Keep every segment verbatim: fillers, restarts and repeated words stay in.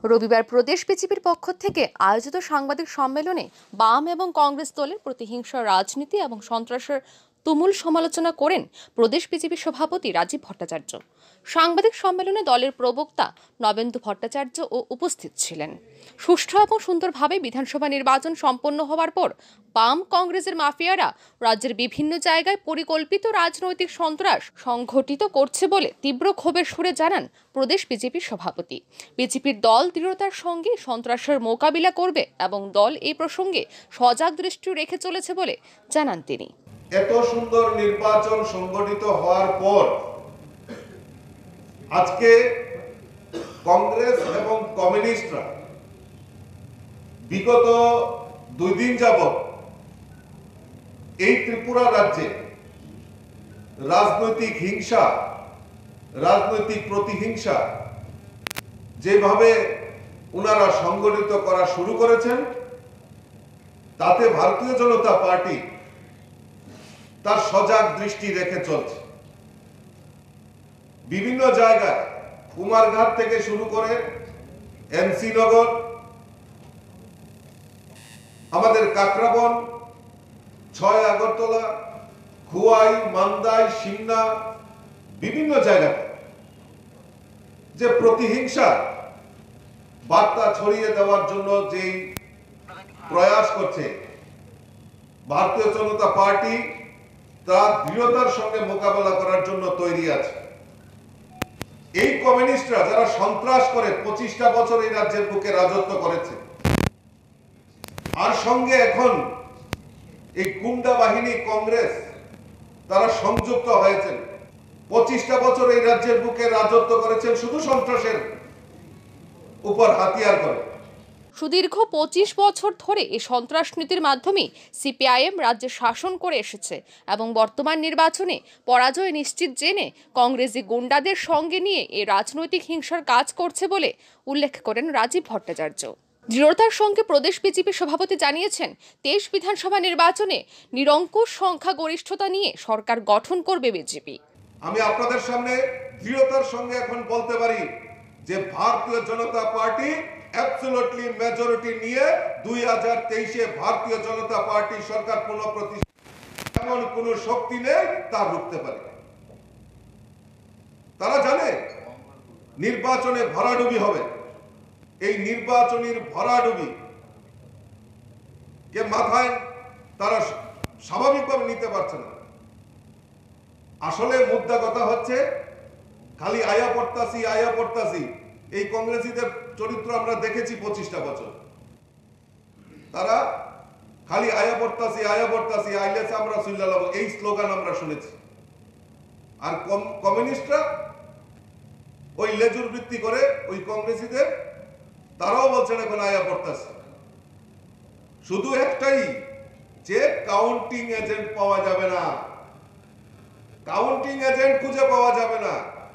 রবিবার প্রদেশ বিজেপির পক্ষ থেকে আয়োজিত সাংবাদিক সম্মেলনে বাম এবং কংগ্রেস দলের প্রতিহিংসা রাজনীতি এবং সন্ত্রাসের তুমুল সমালোচনা করেন প্রদেশ বিজেপি সভাপতি রাজীব ভট্টাচার্য। সাংবাদিক সম্মেলনে দলের প্রবক্তা নবেন্দু ভট্টাচার্য ও উপস্থিত ছিলেন। সুষ্ঠু এবং সুন্দরভাবে বিধানসভা নির্বাচন সম্পন্ন হওয়ার পর বাম কংগ্রেসের মাফিয়ারা রাজ্যের বিভিন্ন জায়গায় পরিকল্পিত রাজনৈতিক সন্ত্রাস সংঘটিত করছে বলে তীব্র ক্ষোভের সুরে জানান প্রদেশ বিজেপির সভাপতি। বিজেপির দল দৃঢ়তার সঙ্গে সন্ত্রাসের মোকাবিলা করবে এবং দল এই প্রসঙ্গে সজাগ দৃষ্টি রেখে চলেছে বলে জানান তিনি। এত সুন্দর নির্বাচন সংগঠিত হওয়ার পর আজকে কংগ্রেস এবং কমিউনিস্টরা বিগত দুই দিন যাবত এই ত্রিপুরা রাজ্যে রাজনৈতিক হিংসা, রাজনৈতিক প্রতিহিংসা যেভাবে ওনারা সংগঠিত করা শুরু করেছেন, তাতে ভারতীয় জনতা পার্টি তার সজাগ দৃষ্টি রেখে চলছে। বিভিন্ন জায়গায় কুমারঘাট থেকে শুরু করে এমসি নগর, আমাদের কাকরাবন, ছয় আগরতলা, খুয়াই, মান্দাই, সিমনা, বিভিন্ন জায়গাতে যে প্রতিহিংসা বার্তা ছড়িয়ে দেওয়ার জন্য যেই প্রয়াস করছে ভারতীয় জনতা পার্টি, তার দৃঢ়তার সঙ্গে মোকাবেলা করার জন্য তৈরি আছে। এই কমিউনিস্টরা যারা সন্ত্রাস করে পঁচিশটা বছর এই রাজ্যের বুকে রাজত্ব করেছে, আর সঙ্গে এখন এই গুন্ডা বাহিনী কংগ্রেস তারা সংযুক্ত হয়েছেন, পঁচিশটা বছর এই রাজ্যের বুকে রাজত্ব করেছেন শুধু সন্ত্রাসের উপর হাতিয়ার করে। সুদীর্ঘ পঁচিশ বছর ধরে এই সন্ত্রাস নীতির মাধ্যমে সিপিআইএম রাজ্যে শাসন করে এসেছে এবং বর্তমান নির্বাচনে পরাজয় নিশ্চিত জেনে কংগ্রেসি গুন্ডাদের সঙ্গে নিয়ে এই রাজনৈতিক হিংসার কাজ করছে বলে উল্লেখ করেন রাজীব ভট্টাচার্য। দৃঢ়তার সঙ্গে প্রদেশ বিজেপি সভাপতি জানিয়েছেন, তেইশ বিধানসভা নির্বাচনে নিরঙ্কুশ সংখ্যাগরিষ্ঠতা নিয়ে সরকার গঠন করবে বিজেপি। আমি আপনাদের সামনে দৃঢ়তার সঙ্গে এখন বলতে পারি যে ভারতীয় জনতা পার্টি অ্যাবসলিউটলি মেজরিটি নিয়ে দুই হাজার তেইশে ভারতীয় জনতা পার্টি সরকার পুনঃপ্রতিষ্ঠা, এমন কোন শক্তি নেই তা রুখতে পারে। তারা জানে নির্বাচনে ভরাডুবি হবে, এই নির্বাচনের ভরাডুবি কে মাথায় তারা স্বাভাবিকভাবে নিতে পারছে না। আসলে মুদ্রা কথা হচ্ছে খালি আয়া পড়তাছি আয়া পড়তাছি, এই কংগ্রেসীদের চরিত্র আমরা দেখেছি পঁচিশটা বছর। তারা খালি আয়া পড়তাছি আয়া পড়তাছি আইলেছে আমরা সুইল্লালাম, এই স্লোগান আমরা শুনেছি। আর কমিউনিস্টরা ওই লেজুর বৃত্তি করে ওই কংগ্রেসীদের, তারাও বলছেন এখন আয়া পড়তাছি। শুধু একটাই, যে কাউন্টিং এজেন্ট পাওয়া যাবে না, কাউন্টিং এজেন্ট খুঁজে পাওয়া যাবে না,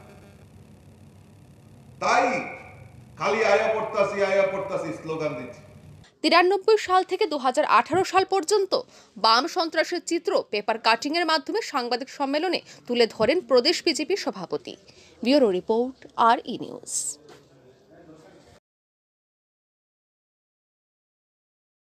তাই খালি আয়া পড়তাছি আয়া পড়তাছি স্লোগান দিচ্ছে। তিরানব্বই সাল থেকে দু হাজার আঠারো সাল পর্যন্ত বাম সন্ত্রাসের চিত্র পেপার কাটিং এর মাধ্যমে সাংবাদিক সম্মেলনে তুলে ধরেন প্রদেশ বিজেপি সভাপতি। Bureau report, R E news.